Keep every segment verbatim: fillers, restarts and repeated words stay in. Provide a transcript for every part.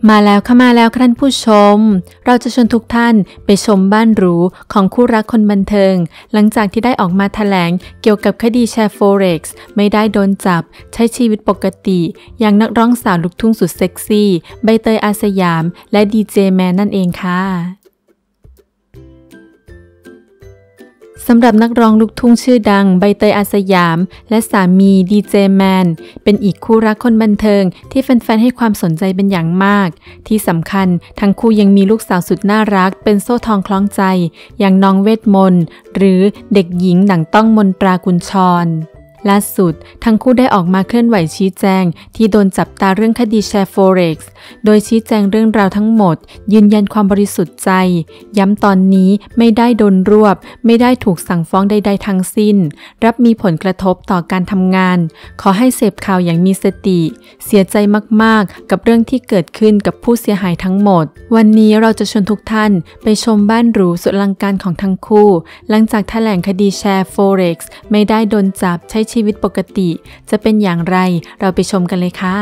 มาแล้วค่ะมาแล้วท่านผู้ชมเราจะชวนทุกท่านไปชมบ้านหรูของคู่รักคนบันเทิงหลังจากที่ได้ออกมาแถลงเกี่ยวกับคดีแชร์ Forex ไม่ได้โดนจับใช้ชีวิตปกติอย่างนักร้องสาวลูกทุ่งสุดเซ็กซี่ใบเตยอาสยามและดีเจแมนนั่นเองค่ะสำหรับนักร้องลูกทุ่งชื่อดังใบเตยอาสยามและสามีดีเจแมนเป็นอีกคู่รักคนบันเทิงที่แฟนๆให้ความสนใจเป็นอย่างมากที่สำคัญทั้งคู่ยังมีลูกสาวสุดน่ารักเป็นโซ่ทองคล้องใจอย่างน้องเวทมนต์หรือเด็กหญิงดั่งต้องมนตรากุลชรล่าสุดทั้งคู่ได้ออกมาเคลื่อนไหวชี้แจงที่โดนจับตาเรื่องคดีแชร์ Forex โดยชี้แจงเรื่องราวทั้งหมดยืนยันความบริสุทธิ์ใจย้ำตอนนี้ไม่ได้โดนรวบไม่ได้ถูกสั่งฟ้องใดๆทั้งสิ้นรับมีผลกระทบต่อการทำงานขอให้เสพข่าวอย่างมีสติเสียใจมากๆกับเรื่องที่เกิดขึ้นกับผู้เสียหายทั้งหมดวันนี้เราจะชวนทุกท่านไปชมบ้านหรูสุดอลังการของทั้งคู่หลังจากแถลงคดีแชร์ Forex ไม่ได้โดนจับใช้ชีวิตปกติจะเป็นอย่างไรเราไปชมกันเลยค่ะ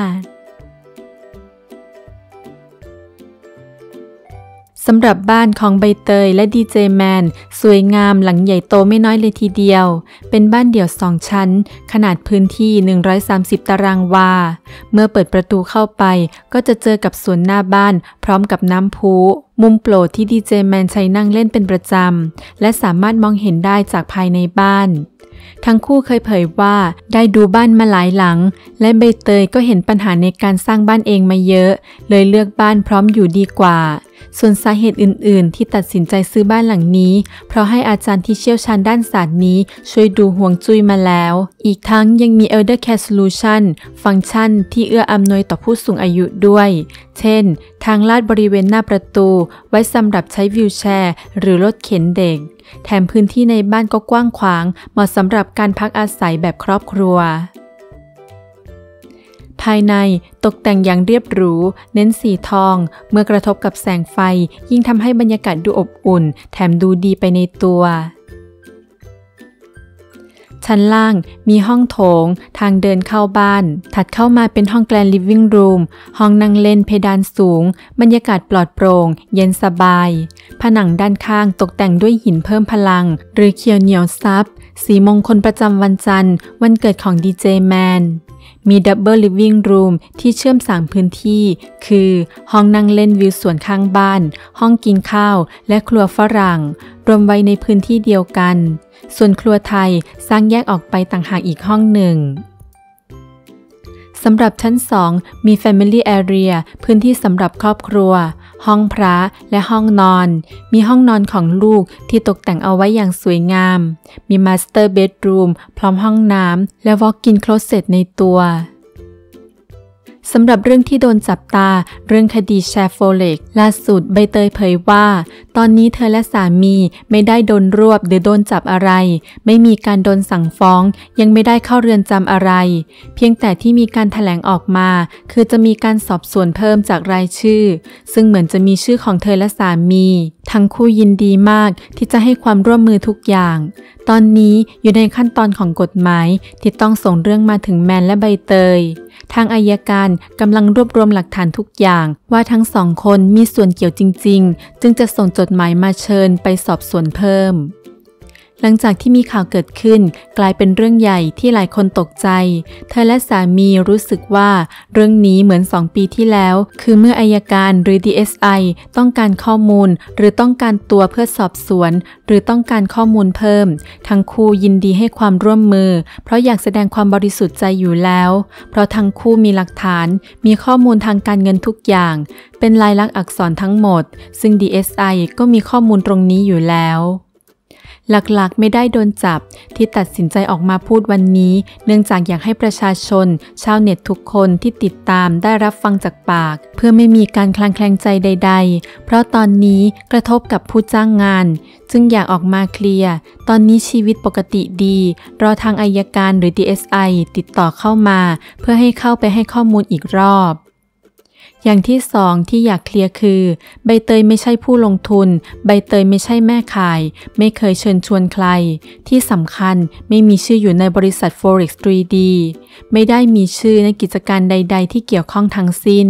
สำหรับบ้านของใบเตยและดีเจแมนสวยงามหลังใหญ่โตไม่น้อยเลยทีเดียวเป็นบ้านเดี่ยวสองชั้นขนาดพื้นที่หนึ่งร้อยสามสิบตารางวาเมื่อเปิดประตูเข้าไปก็จะเจอกับสวนหน้าบ้านพร้อมกับน้ำพุมุมโปรดที่ดีเจแมนใช้นั่งเล่นเป็นประจำและสามารถมองเห็นได้จากภายในบ้านทั้งคู่เคยเผยว่าได้ดูบ้านมาหลายหลังและใบเตยก็เห็นปัญหาในการสร้างบ้านเองมาเยอะเลยเลือกบ้านพร้อมอยู่ดีกว่าส่วนสาเหตุอื่นๆที่ตัดสินใจซื้อบ้านหลังนี้เพราะให้อาจารย์ที่เชี่ยวชาญด้านศาสตร์นี้ช่วยดูห่วงจุ้ยมาแล้วอีกทั้งยังมี Elder Care Solution ฟังก์ชันที่เอื้ออำนวยต่อผู้สูงอายุด้วยเช่นทางลาดบริเวณหน้าประตูไว้สำหรับใช้วีลแชร์หรือรถเข็นเด็กแถมพื้นที่ในบ้านก็กว้างขวางเหมาะสำหรับการพักอาศัยแบบครอบครัวภายในตกแต่งอย่างเรียบหรูเน้นสีทองเมื่อกระทบกับแสงไฟยิ่งทำให้บรรยากาศดูอบอุ่นแถมดูดีไปในตัวชั้นล่างมีห้องโถงทางเดินเข้าบ้านถัดเข้ามาเป็นห้องแกรนด์ลิฟวิ่งรูมห้องนั่งเล่นเพดานสูงบรรยากาศปลอดโปร่งเย็นสบายผนังด้านข้างตกแต่งด้วยหินเพิ่มพลังหรือเขียวเหนียวซับสีมงคลประจำวันจันทร์วันเกิดของดีเจแมนมีดับเบิลลิฟวิ่งรูมที่เชื่อมสามพื้นที่คือห้องนั่งเล่นวิวสวนข้างบ้านห้องกินข้าวและครัวฝรั่งรวมไว้ในพื้นที่เดียวกันส่วนครัวไทยสร้างแยกออกไปต่างหากอีกห้องหนึ่งสำหรับชั้นสองมี Family Area พื้นที่สำหรับครอบครัวห้องพระและห้องนอนมีห้องนอนของลูกที่ตกแต่งเอาไว้อย่างสวยงามมี Master Bedroom พร้อมห้องน้ำและ Walk-in Closet ในตัวสำหรับเรื่องที่โดนจับตาเรื่องคดีแชร์ Forex ล่าสุดใบเตยเผยว่าตอนนี้เธอและสามีไม่ได้โดนรวบหรือโดนจับอะไรไม่มีการโดนสั่งฟ้องยังไม่ได้เข้าเรือนจำอะไรเพียงแต่ที่มีการแถลงออกมาคือจะมีการสอบสวนเพิ่มจากรายชื่อซึ่งเหมือนจะมีชื่อของเธอและสามีทั้งคู่ยินดีมากที่จะให้ความร่วมมือทุกอย่างตอนนี้อยู่ในขั้นตอนของกฎหมายที่ต้องส่งเรื่องมาถึงแมนและใบเตยทางอัยการกำลังรวบรวมหลักฐานทุกอย่างว่าทั้งสองคนมีส่วนเกี่ยวจริงๆจึงจะส่งจดหมายมาเชิญไปสอบสวนเพิ่มหลังจากที่มีข่าวเกิดขึ้นกลายเป็นเรื่องใหญ่ที่หลายคนตกใจเธอและสามีรู้สึกว่าเรื่องนี้เหมือนสองปีที่แล้วคือเมื่ออัยการหรือ ดี เอส ไอ ต้องการข้อมูลหรือต้องการตัวเพื่อสอบสวนหรือต้องการข้อมูลเพิ่มทั้งคู่ยินดีให้ความร่วมมือเพราะอยากแสดงความบริสุทธิ์ใจอยู่แล้วเพราะทั้งคู่มีหลักฐานมีข้อมูลทางการเงินทุกอย่างเป็นลายลักษณ์อักษรทั้งหมดซึ่ง ดี เอส ไอ ก็มีข้อมูลตรงนี้อยู่แล้วหลักๆไม่ได้โดนจับที่ตัดสินใจออกมาพูดวันนี้เนื่องจากอยากให้ประชาชนชาวเน็ตทุกคนที่ติดตามได้รับฟังจากปากเพื่อไม่มีการคลางแคลงใจใดๆเพราะตอนนี้กระทบกับผู้จ้างงานจึงอยากออกมาเคลียร์ตอนนี้ชีวิตปกติดีรอทางอัยการหรือ ดี เอส ไอ ติดต่อเข้ามาเพื่อให้เข้าไปให้ข้อมูลอีกรอบอย่างที่สองที่อยากเคลียร์คือใบเตยไม่ใช่ผู้ลงทุนใบเตยไม่ใช่แม่ขายไม่เคยเชิญชวนใครที่สำคัญไม่มีชื่ออยู่ในบริษัท Forex ทรี ดี ไม่ได้มีชื่อในกิจการใดๆที่เกี่ยวข้องทั้งสิ้น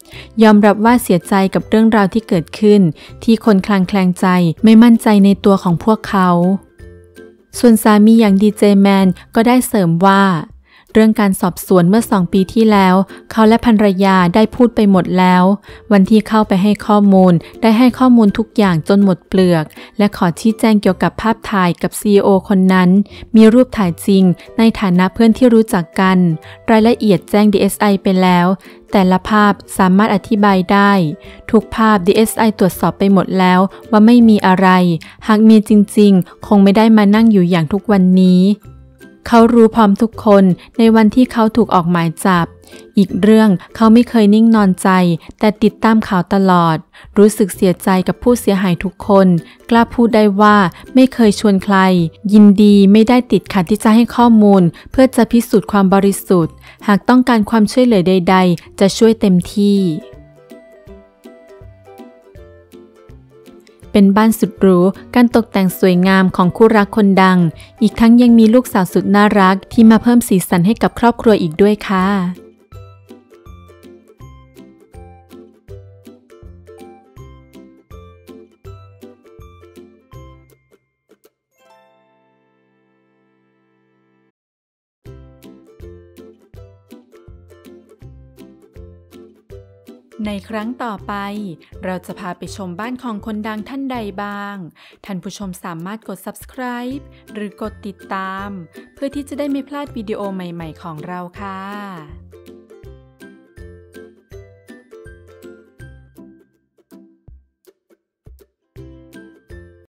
ยอมรับว่าเสียใจกับเรื่องราวที่เกิดขึ้นที่คนคลางแคลงใจไม่มั่นใจในตัวของพวกเขาส่วนสามีอย่างดีเจแมนก็ได้เสริมว่าเรื่องการสอบสวนเมื่อสองปีที่แล้วเขาและภรรยาได้พูดไปหมดแล้ววันที่เข้าไปให้ข้อมูลได้ให้ข้อมูลทุกอย่างจนหมดเปลือกและขอชี้แจงเกี่ยวกับภาพถ่ายกับ ซี อี โอ คนนั้นมีรูปถ่ายจริงในฐานะเพื่อนที่รู้จักกันรายละเอียดแจ้ง ดี เอส ไอ ไปแล้วแต่ละภาพสามารถอธิบายได้ทุกภาพ ดี เอส ไอ ตรวจสอบไปหมดแล้วว่าไม่มีอะไรหากมีจริงๆคงไม่ได้มานั่งอยู่อย่างทุกวันนี้เขารู้พร้อมทุกคนในวันที่เขาถูกออกหมายจับอีกเรื่องเขาไม่เคยนิ่งนอนใจแต่ติดตามข่าวตลอดรู้สึกเสียใจกับผู้เสียหายทุกคนกล้าพูดได้ว่าไม่เคยชวนใครยินดีไม่ได้ติดขัดที่จะให้ข้อมูลเพื่อจะพิสูจน์ความบริสุทธิ์หากต้องการความช่วยเหลือใดๆจะช่วยเต็มที่เป็นบ้านสุดหรูการตกแต่งสวยงามของคู่รักคนดังอีกทั้งยังมีลูกสาวสุดน่ารักที่มาเพิ่มสีสันให้กับครอบครัวอีกด้วยค่ะในครั้งต่อไปเราจะพาไปชมบ้านของคนดังท่านใดบ้างท่านผู้ชมสามารถกด ซับสไครบ์ หรือกดติดตามเพื่อที่จะได้ไม่พลาดวิดีโอใหม่ๆของเราค่ะ